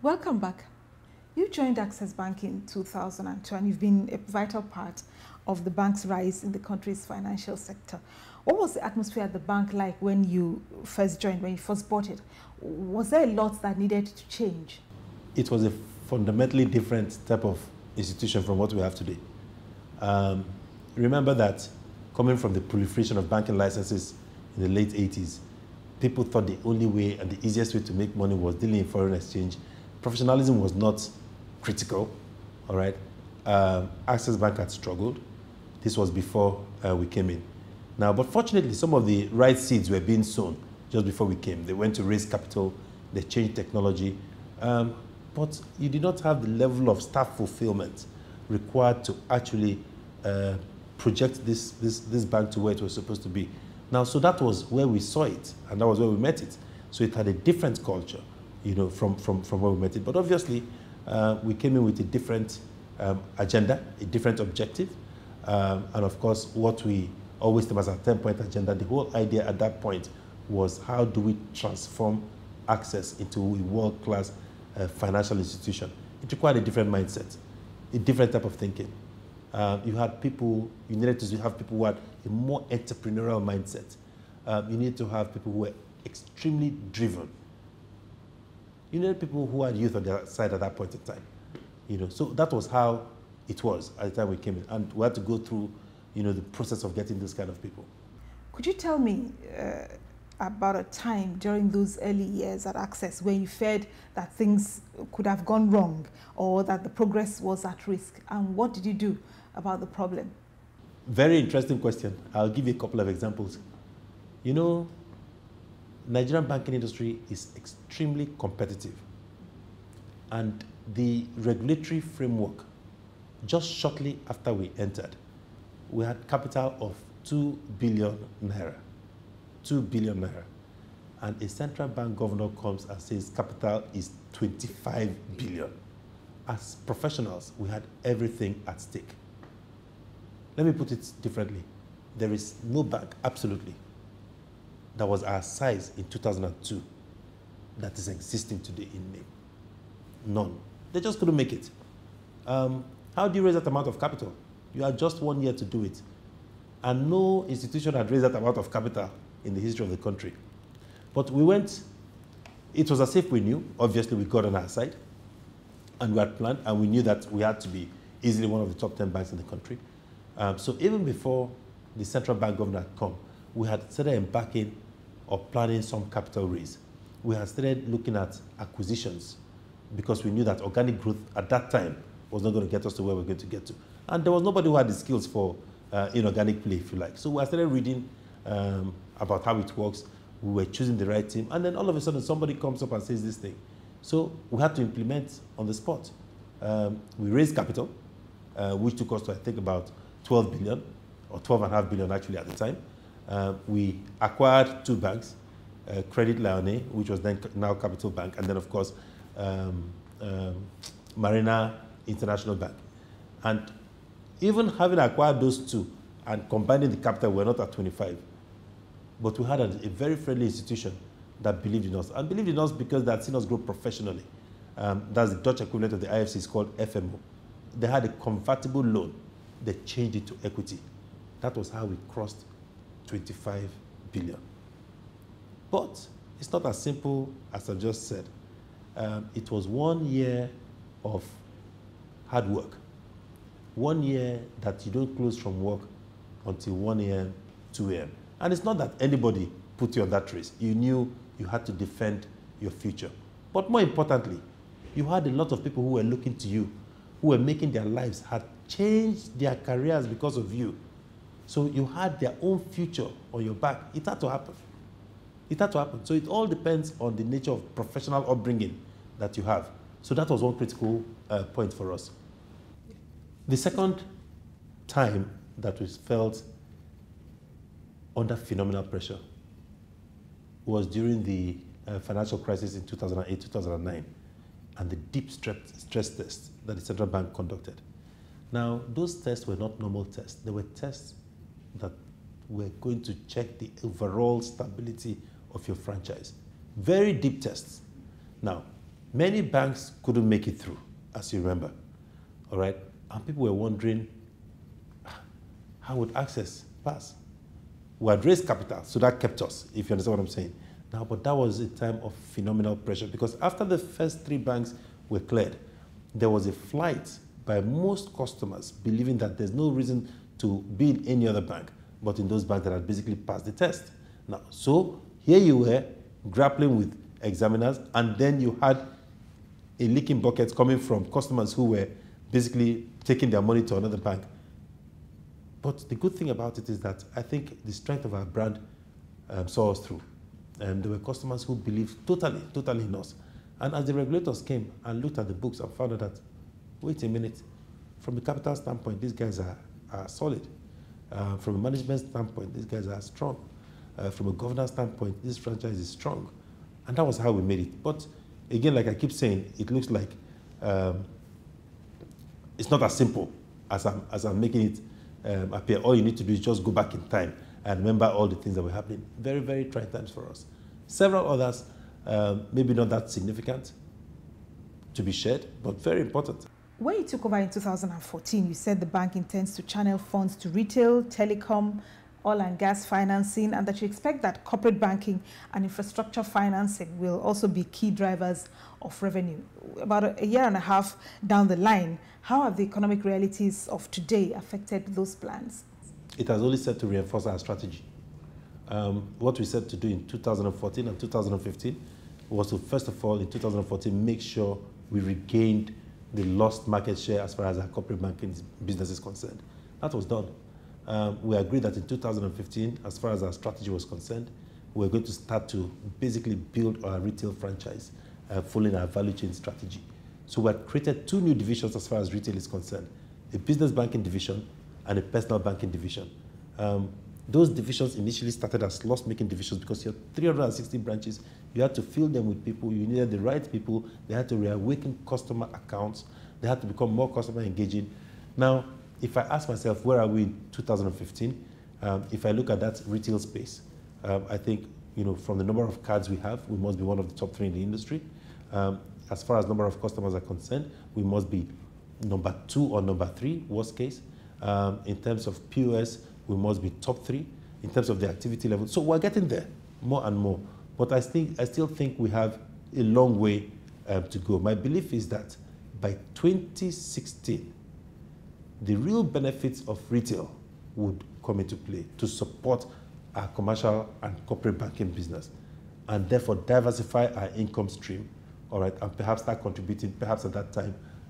Welcome back. You joined Access Bank in 2002 and you've been a vital part of the bank's rise in the country's financial sector. What was the atmosphere at the bank like when you first joined, when you first bought it? Was there a lot that needed to change? It was a fundamentally different type of institution from what we have today. Remember that coming from the proliferation of banking licenses in the late 80s, people thought the only way and the easiest way to make money was dealing in foreign exchange. Professionalism was not critical, all right? Access Bank had struggled. This was before we came in. Now, but fortunately, some of the right seeds were being sown just before we came. They went to raise capital, they changed technology, but you did not have the level of staff fulfillment required to actually project this bank to where it was supposed to be. Now, so that was where we saw it, and that was where we met it. So it had a different culture, from where we met it. But obviously, we came in with a different agenda, a different objective, and of course, what we always term as our 10-point agenda. The whole idea at that point was how do we transform Access into a world-class financial institution. It required a different mindset, a different type of thinking. You needed to have people who had a more entrepreneurial mindset. You need to have people who were extremely driven. You needed people who had youth on their side at that point in time. So that was how it was at the time we came in. And we had to go through, the process of getting this kind of people. Could you tell me about a time during those early years at Access where you feared that things could have gone wrong or that the progress was at risk? And what did you do about the problem? Very interesting question. I'll give you a couple of examples. Nigerian banking industry is extremely competitive. And the regulatory framework, just shortly after we entered, we had capital of 2 billion naira. 2 billion naira. And a central bank governor comes and says capital is 25 billion. As professionals, we had everything at stake. Let me put it differently. There is no bank, absolutely, that was our size in 2002 that is existing today in name. None. They just couldn't make it. How do you raise that amount of capital? You had just 1 year to do it. And no institution had raised that amount of capital in the history of the country. But we went, it was as if we knew. Obviously, we got on our side. And we had planned, and we knew that we had to be easily one of the top 10 banks in the country. So even before the central bank governor had come, we had started embarking or planning some capital raise. We had started looking at acquisitions because we knew that organic growth at that time was not going to get us to where we're going to get to. And there was nobody who had the skills for inorganic play, if you like. So we started reading about how it works. We were choosing the right team. And then all of a sudden, somebody comes up and says this thing. So we had to implement on the spot. We raised capital, which took us to, I think, about 12 billion, or 12.5 billion actually at the time. We acquired 2 banks, Credit Lyonnais, which was then now Capital Bank, and then, of course, Marina International Bank. And even having acquired those 2 and combining the capital, we're not at 25. But we had a very friendly institution that believed in us. And believed in us because they had seen us grow professionally. That's the Dutch equivalent of the IFC, is called FMO. They had a convertible loan. They changed it to equity. That was how we crossed 25 billion. But it's not as simple as I just said. It was 1 year of hard work. 1 year that you don't close from work until 1 a.m., 2 a.m. And it's not that anybody put you on that race. You knew you had to defend your future. But more importantly, you had a lot of people who were looking to you, who were making their lives, had changed their careers because of you. So you had their own future on your back. It had to happen. It had to happen. So it all depends on the nature of professional upbringing that you have. So that was one critical point for us. The second time that we felt under phenomenal pressure was during the financial crisis in 2008, 2009, and the deep stress tests that the central bank conducted. Now, those tests were not normal tests. They were tests that were going to check the overall stability of your franchise. Very deep tests. Now, Many banks couldn't make it through, as you remember, all right? And people were wondering, how would Access pass? We had raised capital, so that kept us, if you understand what I'm saying. Now, but that was a time of phenomenal pressure because after the first 3 banks were cleared, there was a flight by most customers believing that there's no reason to be in any other bank, but in those banks that had basically passed the test. Now, so here you were grappling with examiners, and then you had a leaking bucket coming from customers who were basically taking their money to another bank. But the good thing about it is that I think the strength of our brand saw us through. And there were customers who believed totally in us. And as the regulators came and looked at the books and found out that, wait a minute, from a capital standpoint, these guys are solid. From a management standpoint, these guys are strong. From a governance standpoint, this franchise is strong. And that was how we made it. But again, like I keep saying, it looks like it's not as simple as I'm making it appear. All you need to do is just go back in time and remember all the things that were happening. Very, very trying times for us. Several others, maybe not that significant to be shared, but very important. When you took over in 2014, you said the bank intends to channel funds to retail, telecom, oil and gas financing, and that you expect that corporate banking and infrastructure financing will also be key drivers of revenue. About a year and a half down the line, how have the economic realities of today affected those plans? It has only served to reinforce our strategy. What we said to do in 2014 and 2015 was to, first of all, in 2014, make sure we regained the lost market share as far as our corporate banking business is concerned. That was done. We agreed that in 2015, as far as our strategy was concerned, we were going to start to basically build our retail franchise following our value chain strategy. So we had created 2 new divisions as far as retail is concerned, a business banking division and a personal banking division. Those divisions initially started as loss-making divisions because you had 360 branches. You had to fill them with people. You needed the right people. They had to reawaken customer accounts. They had to become more customer engaging. Now, if I ask myself, where are we in 2015? If I look at that retail space, I think, from the number of cards we have, we must be one of the top 3 in the industry. As far as number of customers are concerned, we must be number 2 or number 3, worst case. In terms of POS, we must be top 3 in terms of the activity level. So we're getting there more and more. But I still think we have a long way to go. My belief is that by 2016, the real benefits of retail would come into play to support our commercial and corporate banking business, and therefore diversify our income stream, all right, and perhaps start contributing, perhaps at that time,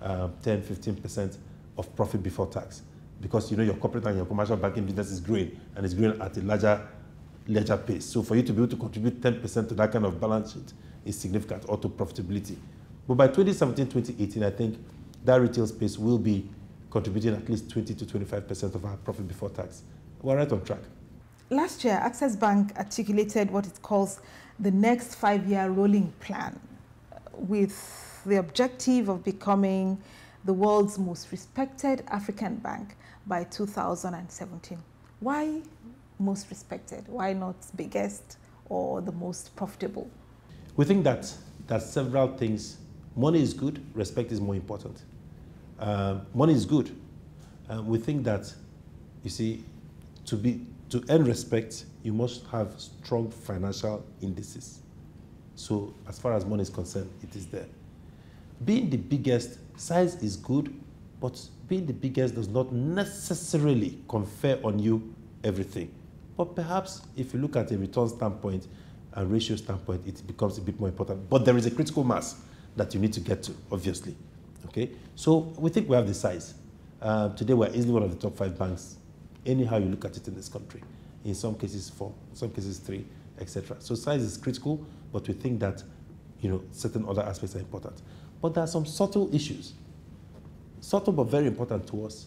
10–15% of profit before tax. Because your corporate and your commercial banking business is growing, and it's growing at a larger pace. So for you to be able to contribute 10% to that kind of balance sheet is significant, or to profitability. But by 2017, 2018, I think that retail space will be contributing at least 20–25% of our profit before tax. We're right on track. Last year, Access Bank articulated what it calls the next 5-year rolling plan, with the objective of becoming the world's most respected African bank by 2017. Why most respected? Why not biggest or the most profitable? We think that there's several things. Money is good, respect is more important. Money is good. We think that, you see, to earn respect, you must have strong financial indices. So as far as money is concerned, it is there. Being the biggest, size is good, but being the biggest does not necessarily confer on you everything. But perhaps if you look at a return standpoint and ratio standpoint, it becomes a bit more important. But there is a critical mass that you need to get to, obviously. Okay? So we think we have the size. Today we're easily one of the top 5 banks, anyhow you look at it in this country. In some cases 4, in some cases 3, etc. So size is critical, but we think that certain other aspects are important. But there are some subtle issues. Subtle but very important to us.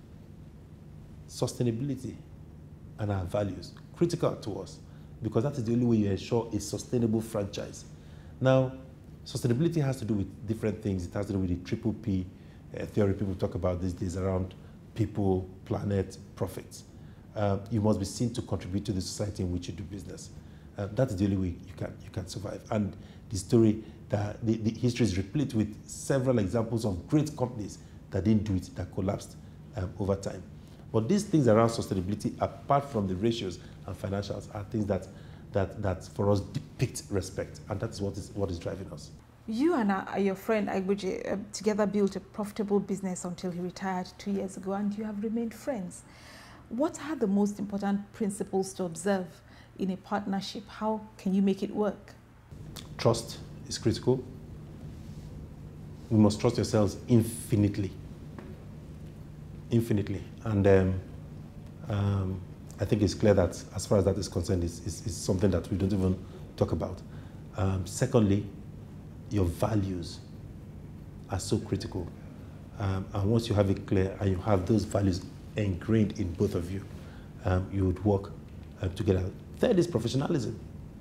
Sustainability and our values, critical to us, because that is the only way you ensure a sustainable franchise. Now, sustainability has to do with different things. It has to do with the triple P theory people talk about these days around people, planet, profits. You must be seen to contribute to the society in which you do business. That is the only way you can survive. And the story the history is replete with several examples of great companies that didn't do it, that collapsed over time. But these things around sustainability, apart from the ratios and financials, are things that for us depict respect, and that's what is driving us. You and your friend Aigboje together built a profitable business until he retired 2 years ago, and you have remained friends. What are the most important principles to observe in a partnership? How can you make it work? Trust is critical. You must trust yourselves infinitely. Infinitely. And I think it's clear that as far as that is concerned, it's something that we don't even talk about. Secondly, your values are so critical. And once you have it clear and you have those values ingrained in both of you, you would work together. Third is professionalism.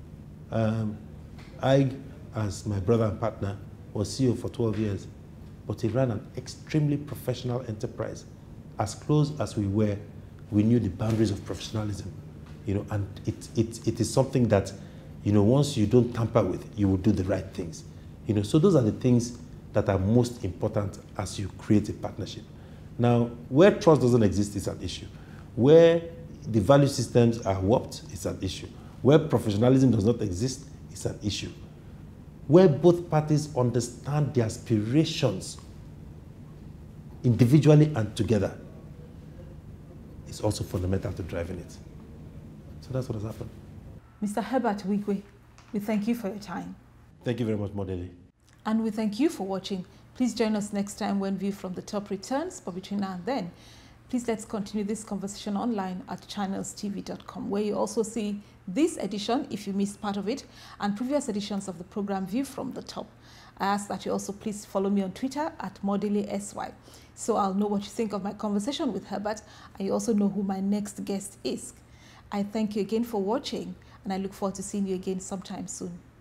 I, as my brother and partner, was CEO for 12 years, but he ran an extremely professional enterprise. As close as we were, we knew the boundaries of professionalism, and it is something that, once you don't tamper with, you will do the right things. So those are the things that are most important as you create a partnership. Now, where trust doesn't exist is an issue. Where the value systems are warped, it's an issue. Where professionalism does not exist, it's an issue. Where both parties understand their aspirations individually and together, it's also fundamental to driving it. So that's what has happened. Mr. Herbert Wigwe, we thank you for your time. Thank you very much, Modeli. And we thank you for watching. Please join us next time when View from the Top returns. But between now and then, please let's continue this conversation online at channelstv.com, where you also see this edition, if you missed part of it, and previous editions of the program View from the Top. I ask that you also please follow me on Twitter at ModeliSY, so I'll know what you think of my conversation with Herbert, and you also know who my next guest is. I thank you again for watching, and I look forward to seeing you again sometime soon.